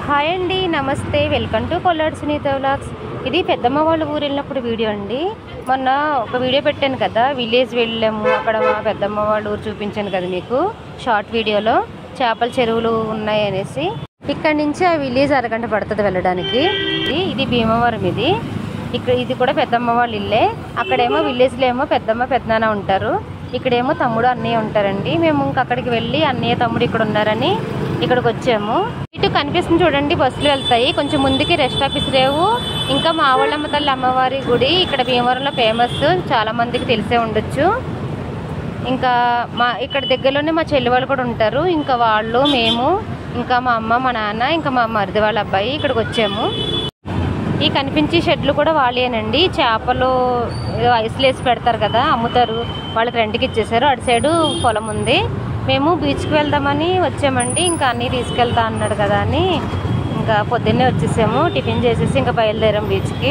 Hi అండి, నమస్తే. Welcome to Kolladi Sunitha vlogs. ఇది పెద్దమ్మ వాళ్ళ ఊరు వెళ్ళినప్పుడు వీడియో అండి. మొన్న ఒక వీడియో పెట్టాను కదా, విలేజ్ వెళ్ళాము, అక్కడ మా పెద్దమ్మ వాళ్ళ ఊరు చూపించాను కదా మీకు షార్ట్ వీడియోలో. చేపల చెరువులు ఉన్నాయి అనేసి. ఇక్కడ నుంచి ఆ విలేజ్ అరగంట పడుతుంది వెళ్ళడానికి. ఇది భీమవరం. ఇది కూడా పెద్దమ్మ వాళ్ళ ఇల్లే. అక్కడేమో విలేజ్లో ఏమో పెద్దమ్మ పెద్దనాన్న ఉంటారు, ఇక్కడేమో తమ్ముడు అన్నయ్య ఉంటారండి. మేము ఇంకా అక్కడికి వెళ్ళి అన్నయ్య తమ్ముడు ఇక్కడ ఉన్నారని ఇక్కడికి వచ్చాము. ఇటు కనిపిస్తుంది చూడండి, బస్సులు వెళ్తాయి. కొంచెం ముందుకి రెస్ట్ ఆఫీస్ రేవు, ఇంకా మా వాళ్ళమ్మ తల్లి అమ్మవారి గుడి ఇక్కడ భీమవరంలో ఫేమస్, చాలా మందికి తెలిసే ఉండొచ్చు. ఇంకా ఇక్కడ దగ్గరలోనే మా చెల్లి వాళ్ళు కూడా ఉంటారు. ఇంకా వాళ్ళు, మేము, ఇంకా మా అమ్మ, మా నాన్న, ఇంకా మా మరిది వాళ్ళ అబ్బాయి ఇక్కడికి వచ్చాము. ఈ కనిపించే షెడ్లు కూడా వాళ్ళేనండి. చేపలు ఏదో ఐస్లు వేసి పెడతారు కదా, అమ్ముతారు. వాళ్ళకి రెంట్కి ఇచ్చేసారు. అటు సైడు పొలం ఉంది. మేము బీచ్కి వెళ్దామని వచ్చామండి. ఇంకా అన్నీ తీసుకెళ్తా అన్నాడు కదా అని ఇంకా పొద్దున్నే వచ్చేసాము. టిఫిన్ చేసేసి ఇంకా బయలుదేరాం బీచ్కి.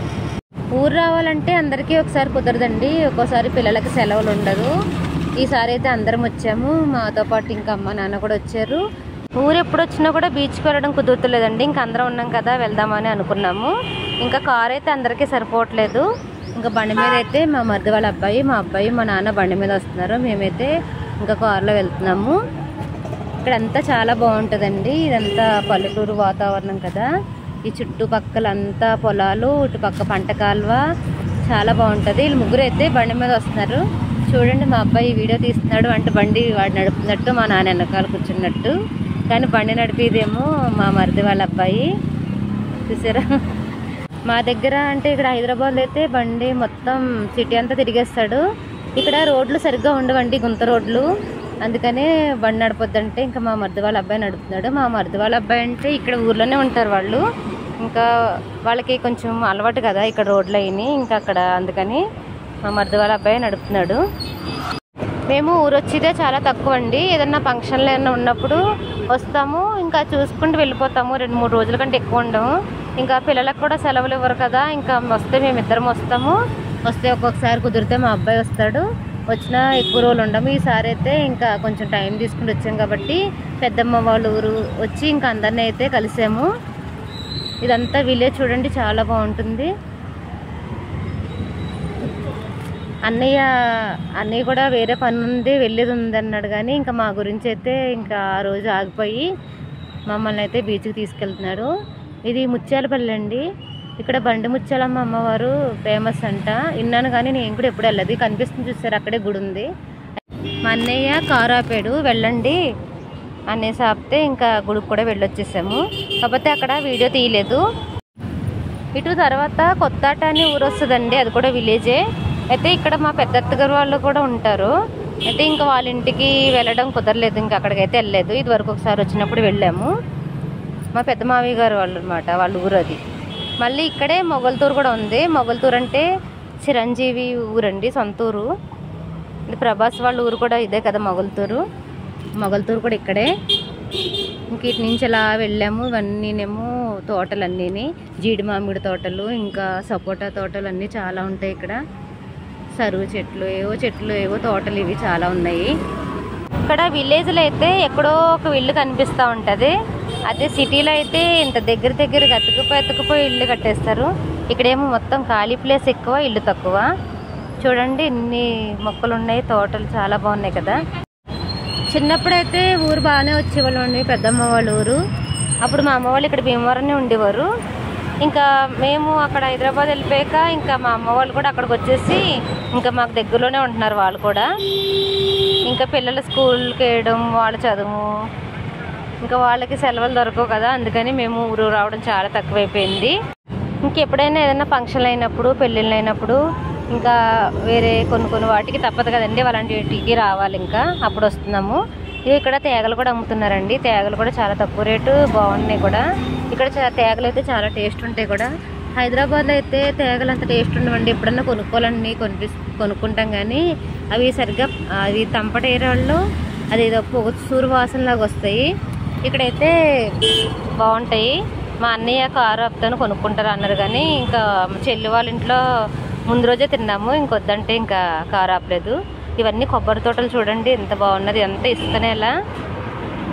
ఊరు రావాలంటే అందరికీ ఒకసారి కుదరదండి, ఒక్కోసారి పిల్లలకి సెలవులు ఉండదు. ఈసారి అయితే అందరం వచ్చాము, మాతో పాటు ఇంకా అమ్మ నాన్న కూడా వచ్చారు. ఊరు ఎప్పుడు వచ్చినా కూడా బీచ్కి వెళ్ళడం కుదురుతలేదండి. ఇంకా అందరం ఉన్నాం కదా, వెళ్దామని అనుకున్నాము. ఇంకా కార్ అయితే అందరికీ సరిపోవట్లేదు. ఇంకా బండి మీద అయితే మా మరిది వాళ్ళ అబ్బాయి, మా అబ్బాయి, మా నాన్న బండి మీద వస్తున్నారు. మేమైతే ఇంకా కారులో వెళ్తున్నాము. ఇక్కడంతా చాలా బాగుంటుందండి. ఇదంతా పల్లెటూరు వాతావరణం కదా. ఈ చుట్టుపక్కలంతా పొలాలు, ఇటుపక్క పంట కాలువ, చాలా బాగుంటుంది. వీళ్ళు ముగ్గురు అయితే బండి మీద వస్తున్నారు. చూడండి, మా అబ్బాయి వీడియో తీస్తున్నాడు. అంటే బండి వాడు నడుపుతున్నట్టు, మా నాన్న వెనకాల కూర్చున్నట్టు. కానీ బండి నడిపేదేమో మా మరిది వాళ్ళ అబ్బాయి. చూసారా, మా దగ్గర అంటే ఇక్కడ హైదరాబాద్లో అయితే బండి మొత్తం సిటీ అంతా తిరిగేస్తాడు. ఇక్కడ రోడ్లు సరిగ్గా ఉండవండి, గుంత రోడ్లు. అందుకనే బండి నడపొద్దంటే ఇంకా మా మరిది వాళ్ళ అబ్బాయి నడుపుతున్నాడు. మా మరిది వాళ్ళ అబ్బాయి అంటే ఇక్కడ ఊర్లోనే ఉంటారు వాళ్ళు. ఇంకా వాళ్ళకి కొంచెం అలవాటు కదా ఇక్కడ రోడ్లు అయినాయి. ఇంకా అక్కడ అందుకని మా మరిది వాళ్ళ అబ్బాయి నడుపుతున్నాడు. మేము ఊరు వచ్చేదే చాలా తక్కువ అండి. ఏదన్నా ఫంక్షన్లు ఏమైనా ఉన్నప్పుడు వస్తాము, ఇంకా చూసుకుంటూ వెళ్ళిపోతాము. 2-3 రోజుల కంటే ఎక్కువ ఉండము. ఇంకా పిల్లలకు కూడా సెలవులు ఇవ్వరు కదా, ఇంకా వస్తే మేమిద్దరం వస్తాము. వస్తే ఒక్కొక్కసారి కుదిరితే మా అబ్బాయి వస్తాడు. వచ్చినా ఎక్కువ రోజులు ఉండము. ఈసారి అయితే ఇంకా కొంచెం టైం తీసుకుని వచ్చాం కాబట్టి పెద్దమ్మ వాళ్ళ ఊరు వచ్చి ఇంకా అందరినీ అయితే కలిసాము. ఇదంతా విలేజ్ చూడండి, చాలా బాగుంటుంది. అన్నయ్య కూడా వేరే పని ఉంది, వెళ్ళేది ఉంది అన్నాడు. కానీ ఇంకా మా గురించి అయితే ఇంకా ఆ రోజు ఆగిపోయి మమ్మల్ని అయితే బీచ్కి తీసుకెళ్తున్నాడు. ఇది ముత్యాలపల్లి అండి. ఇక్కడ బండి ముత్యాలమ్మ అమ్మవారు ఫేమస్ అంట, విన్నాను. కానీ నేను కూడా ఎప్పుడు వెళ్ళదు. కనిపిస్తుంది చూసారు, అక్కడే గుడి ఉంది. మా అన్నయ్య కారు ఆపాడు, వెళ్ళండి అనేసి ఆపితే ఇంకా గుడికి కూడా వెళ్ళొచ్చేసాము. కాకపోతే అక్కడ వీడియో తీయలేదు. ఇటు తర్వాత కొత్తాట అని ఊరు వస్తుందండి, అది కూడా విలేజే. అయితే ఇక్కడ మా పెద్ద అత్తగారు వాళ్ళు కూడా ఉంటారు. అయితే ఇంకా వాళ్ళ ఇంటికి వెళ్ళడం కుదరలేదు, ఇంకా అక్కడికైతే వెళ్ళలేదు. ఇది వరకు ఒకసారి వచ్చినప్పుడు వెళ్ళాము. మా పెద్ద మావయ్య గారు వాళ్ళు అనమాట, వాళ్ళ ఊరు అది. మళ్ళీ ఇక్కడే మొగల్తూరు కూడా ఉంది. మొగల్తూరు అంటే చిరంజీవి ఊరండి, సొంతూరు. ఇది ప్రభాస్ వాళ్ళ ఊరు కూడా ఇదే కదా, మొగల్తూరు కూడా ఇక్కడే. ఇంక ఇటు నుంచి అలా వెళ్ళాము. ఇవన్నీనేమో తోటలన్నీ, జీడి మామిడి తోటలు, ఇంకా సపోటా తోటలు అన్నీ చాలా ఉంటాయి ఇక్కడ. సరువు చెట్లు, ఏవో తోటలు ఇవి చాలా ఉన్నాయి. ఇక్కడ విలేజ్లో అయితే ఎక్కడో ఒక ఇల్లు కనిపిస్తూ ఉంటుంది. అదే సిటీలో అయితే ఇంత దగ్గర అతుకుపోయి ఇల్లు కట్టేస్తారు. ఇక్కడేమో మొత్తం ఖాళీ ప్లేస్ ఎక్కువ, ఇల్లు తక్కువ. చూడండి ఎన్ని మొక్కలు ఉన్నాయి, తోటలు చాలా బాగున్నాయి కదా. చిన్నప్పుడైతే ఊరు బాగానే వచ్చేవాళ్ళం అండి, పెద్దమ్మ వాళ్ళ ఊరు. అప్పుడు మా అమ్మ వాళ్ళు ఇక్కడ భీమవరంనే ఉండేవారు. ఇంకా మేము అక్కడ హైదరాబాద్ వెళ్ళిపోయాక ఇంకా మా అమ్మ వాళ్ళు కూడా అక్కడికి వచ్చేసి ఇంకా మాకు దగ్గరలోనే ఉంటున్నారు వాళ్ళు కూడా. ఇంకా పిల్లలు స్కూల్కి వేయడం, వాళ్ళ చదువు, ఇంకా వాళ్ళకి సెలవులు దొరకవు కదా, అందుకని మేము ఊరు రావడం చాలా తక్కువైపోయింది. ఇంకెప్పుడైనా ఏదైనా ఫంక్షన్లు అయినప్పుడు, పెళ్ళిళ్ళు అయినప్పుడు, ఇంకా వేరే కొన్ని వాటికి తప్పదు కదండి, అలాంటి వాటికి రావాలి. ఇంకా అప్పుడు వస్తున్నాము. ఇక్కడ తేగలు కూడా అమ్ముతున్నారండి. తేగలు కూడా చాలా తక్కువ రేటు, బాగున్నాయి కూడా. ఇక్కడ తేగలు అయితే చాలా టేస్ట్ ఉంటాయి కూడా. హైదరాబాద్లో అయితే తేగలు అంత టేస్ట్ ఉండవండి. ఎప్పుడన్నా కొనుక్కోవాలని కొనుక్కుంటాం, కానీ అవి సరిగ్గా అవి తంపటేరాళ్ళు అదేదో సూరు వాసనలాగా వస్తాయి. ఇక్కడైతే బాగుంటాయి. మా అన్నయ్య కారు ఆపుతాను కొనుక్కుంటారు అన్నారు, కానీ ఇంకా చెల్లి వాళ్ళ ఇంట్లో ముందు రోజే తిన్నాము, ఇంకొద్దంటే ఇంకా కారు ఆపలేదు. ఇవన్నీ కొబ్బరి తోటలు చూడండి ఎంత బాగున్నది, ఎంత ఇసుకనేలా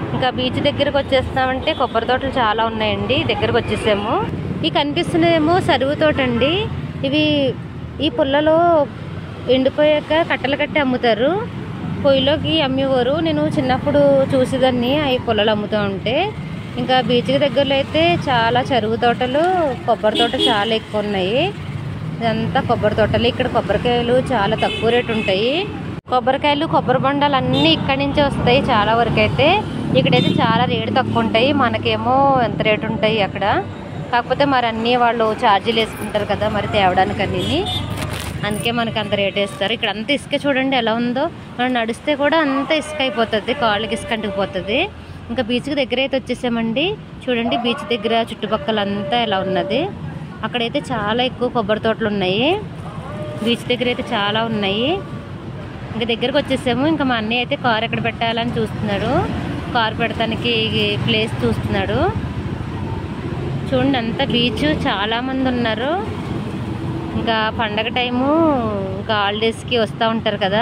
ఇంకా బీచ్ దగ్గరకు వచ్చేస్తామంటే కొబ్బరి తోటలు చాలా ఉన్నాయండి. దగ్గరకు వచ్చేసాము. ఈ కనిపిస్తున్నదేమో సరువు తోట అండి. ఇవి ఈ పుల్లలో ఎండిపోయాక కట్టలు కట్టి అమ్ముతారు. పొయ్యిలోకి అమ్మేవారు. నేను చిన్నప్పుడు చూసేదాన్ని అవి పుల్లలు అమ్ముతూ ఉంటే. ఇంకా బీచ్కి దగ్గరలో అయితే చాలా చెరువు తోటలు, కొబ్బరి తోట చాలా ఎక్కువ ఉన్నాయి. ఇదంతా కొబ్బరి తోటలు. ఇక్కడ కొబ్బరికాయలు చాలా తక్కువ రేటు ఉంటాయి. కొబ్బరికాయలు, కొబ్బరి బొండాలు అన్నీ ఇక్కడి నుంచే వస్తాయి చాలా వరకు అయితే. ఇక్కడైతే చాలా రేటు తక్కువ ఉంటాయి. మనకేమో ఎంత రేటు ఉంటాయి అక్కడ. కాకపోతే మరి అన్నీ వాళ్ళు ఛార్జీలు వేసుకుంటారు కదా మరి తేవడానికి అన్నీ. అందుకే మనకు అంత రేట్ వేస్తారు. ఇక్కడ అంత ఇసుక చూడండి ఎలా ఉందో. మనం నడిస్తే కూడా అంత ఇసుక అయిపోతుంది, కాళ్ళకి ఇసుక అంటుకుపోతుంది. ఇంకా బీచ్కి దగ్గర అయితే వచ్చేసామండి. చూడండి బీచ్ దగ్గర చుట్టుపక్కల అంతా ఎలా ఉన్నది. అక్కడైతే చాలా ఎక్కువ కొబ్బరి తోటలు ఉన్నాయి. బీచ్ దగ్గర అయితే చాలా ఉన్నాయి. ఇంకా దగ్గరకు వచ్చేసాము. ఇంకా మా అన్నయ్య అయితే కారు ఎక్కడ పెట్టాలని చూస్తున్నాడు. కారు పెడతానికి ప్లేస్ చూస్తున్నాడు. చూడండి అంతా బీచ్, చాలామంది ఉన్నారు. ఇంకా పండగ టైము, ఇంకా హాలిడేస్కి వస్తూ ఉంటారు కదా.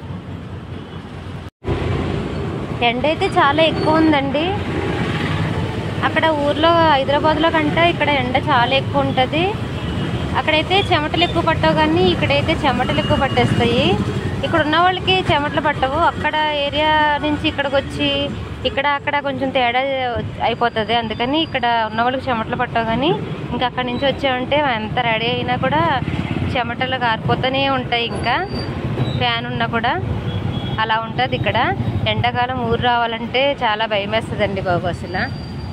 ఎండ అయితే చాలా ఎక్కువ ఉందండి. అక్కడ ఊర్లో హైదరాబాద్లో కంటే ఇక్కడ ఎండ చాలా ఎక్కువ ఉంటుంది. అక్కడైతే చెమటలు ఎక్కువ పట్టవు, కానీ ఇక్కడైతే చెమటలు ఎక్కువ పట్టేస్తాయి. ఇక్కడ ఉన్న వాళ్ళకి చెమటలు పట్టవు. అక్కడ ఏరియా నుంచి ఇక్కడికి వచ్చి ఇక్కడ అక్కడ కొంచెం తేడా అయిపోతుంది. అందుకని ఇక్కడ ఉన్న వాళ్ళకి చెమటలు పట్టవు. కానీ ఇంకా అక్కడి నుంచి వచ్చామంటే ఎంత రెడీ అయినా కూడా చెమటలు కారిపోతూనే ఉంటాయి. ఇంకా ఫ్యాన్ ఉన్నా కూడా అలా ఉంటుంది ఇక్కడ. ఎండాకాలం ఊరు రావాలంటే చాలా భయం వేస్తుందండి బాబు. అసలు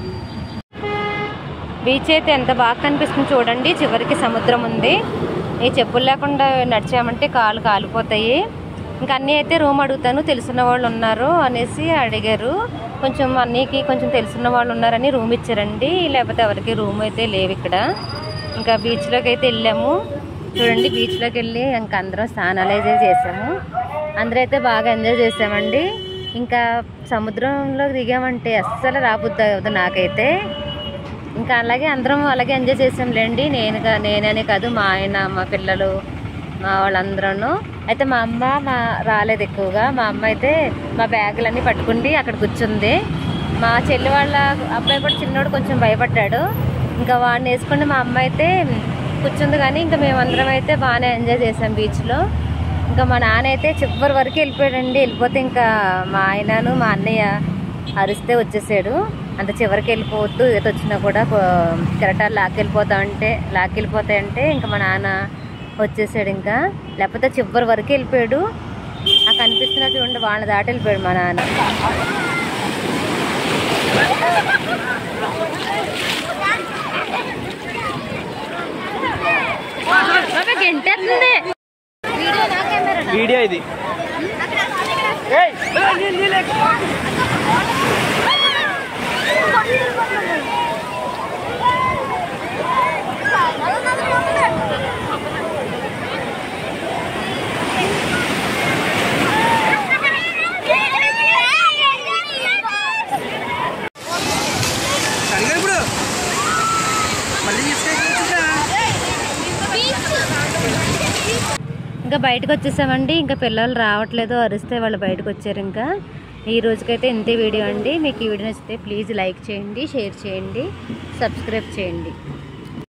బీచ్ అయితే ఎంత బాగా కనిపిస్తుంది చూడండి. చివరికి సముద్రం ఉంది. ఈ చెప్పులు లేకుండా నడిచామంటే కాళ్ళు కాలిపోతాయి. ఇంకా అన్నీ అయితే రూమ్ అడుగుతాను, తెలుసున్న వాళ్ళు ఉన్నారు అనేసి అడిగారు. కొంచెం అన్నీకి కొంచెం తెలుసున్న వాళ్ళు ఉన్నారని రూమ్ ఇచ్చారండి. లేకపోతే ఎవరికి రూమ్ అయితే లేవు ఇక్కడ. ఇంకా బీచ్లోకి అయితే వెళ్ళాము. చూడండి బీచ్లోకి వెళ్ళి ఇంకా అందరం స్నానాలు అయితే చేసాము. అందరూ అయితే బాగా ఎంజాయ్ చేసామండి. ఇంకా సముద్రంలో దిగామంటే అస్సలు రాబుద్ది అవుతుంది నాకైతే. ఇంకా అలాగే అందరం అలాగే ఎంజాయ్ చేసాంలేండి. నేననే కాదు, మా ఆయన, మా పిల్లలు, మా వాళ్ళందరూ. అయితే మా అమ్మ రాలేదు ఎక్కువగా. మా అమ్మ అయితే మా బ్యాగులన్నీ పట్టుకుండి అక్కడ కూర్చుంది. మా చెల్లి వాళ్ళ అబ్బాయి కూడా చిన్నోడు కొంచెం భయపడ్డాడు. ఇంకా వాడిని వేసుకుని మా అమ్మ అయితే కూర్చుంది. కానీ ఇంకా మేమందరం అయితే బాగానే ఎంజాయ్ చేసాం బీచ్లో. ఇంకా మా నాన్న అయితే చివరి వరకు వెళ్ళిపోయాడండి. వెళ్ళిపోతే ఇంకా మా ఆయనను మా అన్నయ్య అరిస్తే వచ్చేసాడు. అంత చివరికి వెళ్ళిపోవద్దు, ఏదో వచ్చినా కూడా కెరటాలు లాక్కెళ్ళిపోతాయంటే ఇంకా మా నాన్న వచ్చేసాడు. ఇంకా లేకపోతే చివరి వరకు వెళ్ళిపోయాడు. ఆ కనిపిస్తున్నా చూడండి వాళ్ళ దాటి వెళ్ళిపోయాడు మా నాన్న. వీడియో ఇది ఇంకా బయటకు వచ్చేసామండి. ఇంకా పిల్లలు రావట్లేదు, అరిస్తే వాళ్ళు బయటకు వచ్చారు. ఇంకా ఈ రోజుకైతే ఇంతే వీడియో అండి. మీకు ఈ వీడియో నచ్చితే ప్లీజ్ లైక్ చేయండి, షేర్ చేయండి, సబ్స్క్రైబ్ చేయండి.